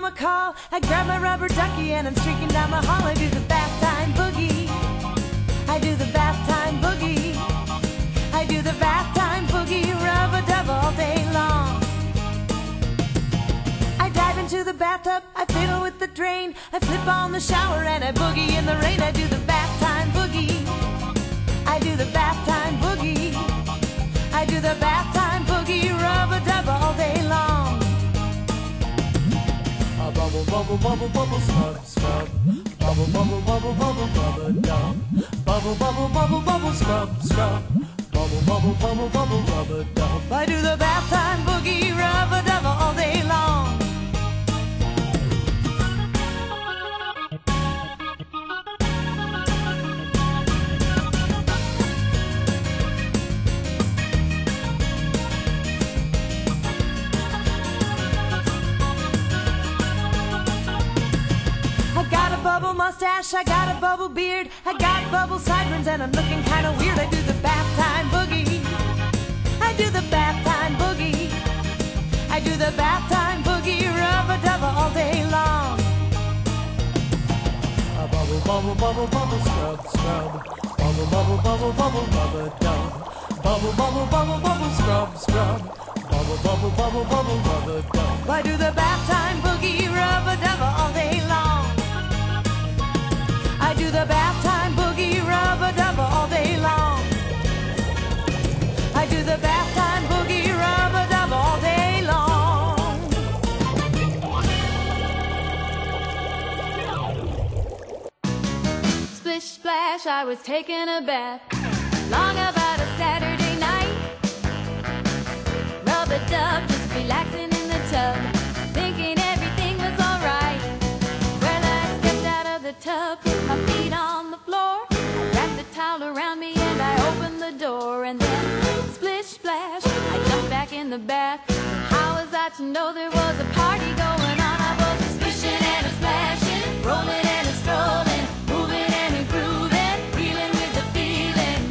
mama call, I grab my rubber ducky and I'm streaking down the hall. I do the bath time boogie. I do the bath time boogie. I do the bath time boogie, rub-a-dub all day long. I dive into the bathtub, I fiddle with the drain, I flip on the shower and I boogie in the rain. I do the bath time boogie. I do the bath time boogie. I do the bath time boogie, rub-a-dub all day long. Bubble, bubble, bubble, bubble, scrub, scrub. Bubble, bubble, bubble, bubble, rub-a-dub. Bubble, bubble, bubble, bubble, scrub, scrub. Bubble, bubble, bubble, bubble, rub-a-dub. I do the bath time boogie, rub-a-dub all day long. Bubble mustache, I got a bubble beard, I got bubble sideburns and I'm looking kinda weird. I do the bath time boogie. I do the bath time boogie. I do the bath time boogie, rub-a-dub all day long. Bubble, bubble, bubble, bubble, scrub, scrub. Bubble, bubble, bubble, bubble, rub-a-dub. Bubble, bubble, bubble, bubble, scrub, scrub. Bubble, bubble, bubble, bubble, rub-a-dub. I do the bath time boogie, rub-a-dub all day long. I do the bath time boogie, rub-a-dub all day long. I do the bath time boogie, rub-a-dub all day long. Splish splash, I was taking a bath, long about a Saturday night. Rub-a-dub, just relaxing in the tub, thinking everything was alright. Well, I stepped out of the tub, my feet on the floor, I wrapped the towel around me and I opened the door. And then, splish splash, I jumped back in the bath. How was I to know there was a party going on? I was a splishing and a splashing, rolling and a strolling, moving and a grooving, reeling with the feeling.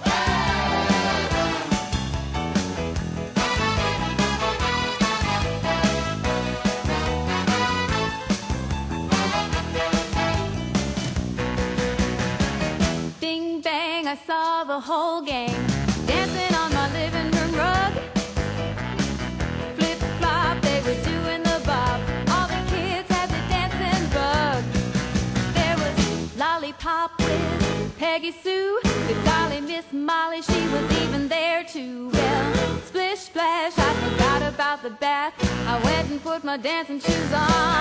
Bing bang, I saw the whole gang dancing on my living room rug. Flip flop, they were doing the bob. All the kids had the dancing bug. There was Lollipop with Peggy Sue, the golly Miss Molly, she was even there too. Well, splish splash, I forgot about the bath. I went and put my dancing shoes on.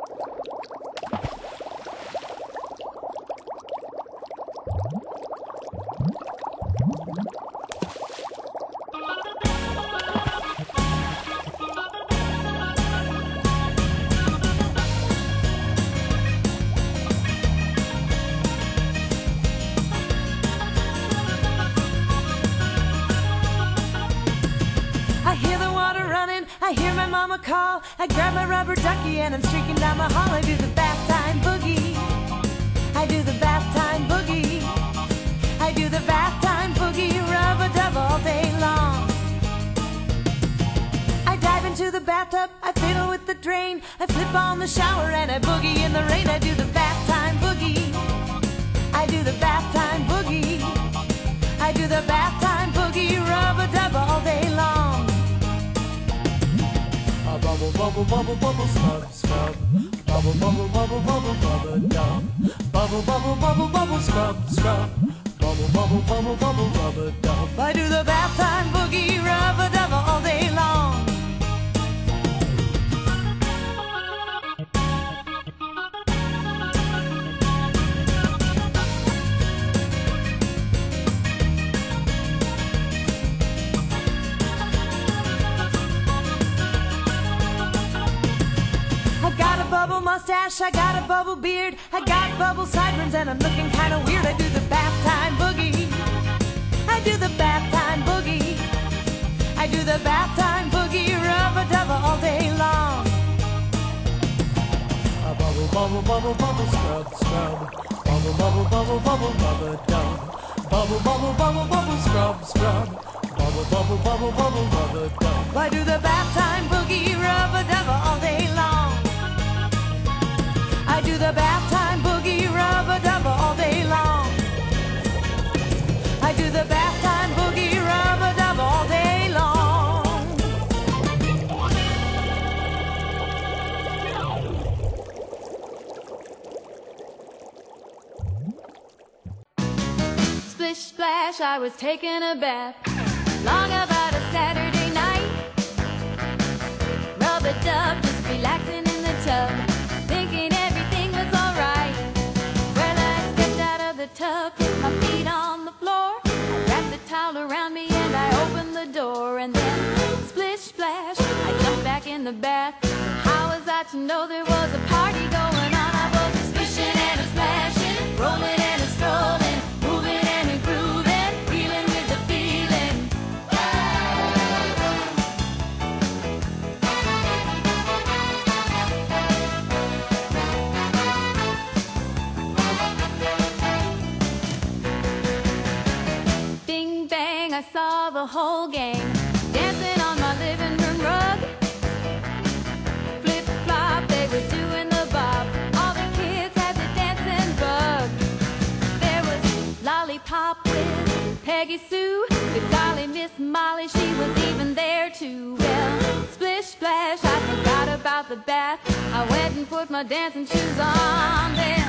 I hear the water running, I hear my mama call, I grab my rubber ducky and I'm streaking down the hall. I do the bath time boogie. I do the bath time boogie. I do the bath time boogie, rub-a-dub all day long. I dive into the bathtub, I fiddle with the drain, I flip on the shower and I boogie in the rain. I do the bath time boogie. I do the bath time boogie. I do the bath time boogie, rub-a-dub all day long. Bubble, bubble, bubble, bubble, scrub, scrub. Bubble, bubble, bubble, bubble, rub-a-dub. Bubble, bubble, bubble, bubble, scrub, scrub. Bubble, bubble, bubble, bubble, rub-a-dub. I do the bath time boogie, rub-a-dub all day long. Bubble mustache, I got a bubble beard, I got bubble sideburns and I'm looking kinda weird. I do the bath time boogie. I do the bath time boogie. I do the bath time boogie, rub-a-dub all day long. Bubble, bubble, bubble, bubble, scrub, scrub. Bubble, bubble, bubble, bubble, rub-a-dub. Bubble, bubble, bubble, bubble, scrub, scrub. Bubble, bubble, bubble, bubble, rub-a-dub. I do the bath time boogie, rub-a-dub all day long. do the bath time boogie, rub-a-dub all day long. I do the bath time boogie, rub-a-dub all day long. Splish splash, I was taking a bath long about a Saturday night. Rub-a-dub, just relaxing in the tub, thinking everything was alright. Well, I stepped out of the tub, put my feet on the floor, I wrapped the towel around me and I opened the door. And then, splish splash, I jumped back in the bath. How was I to know there was a party going on? I was splishing and a splashing, rolling and a strolling, moving and a grooving, feeling with the feeling. Bing bang, I saw the whole gang dancing on my living room rug. Flip flop, they were doing the bob. All the kids had the dancing bug. There was Lollipop with Peggy Sue, the golly Miss Molly, she was even there too. Well, splish splash, I forgot about the bath. I went and put my dancing shoes on. Then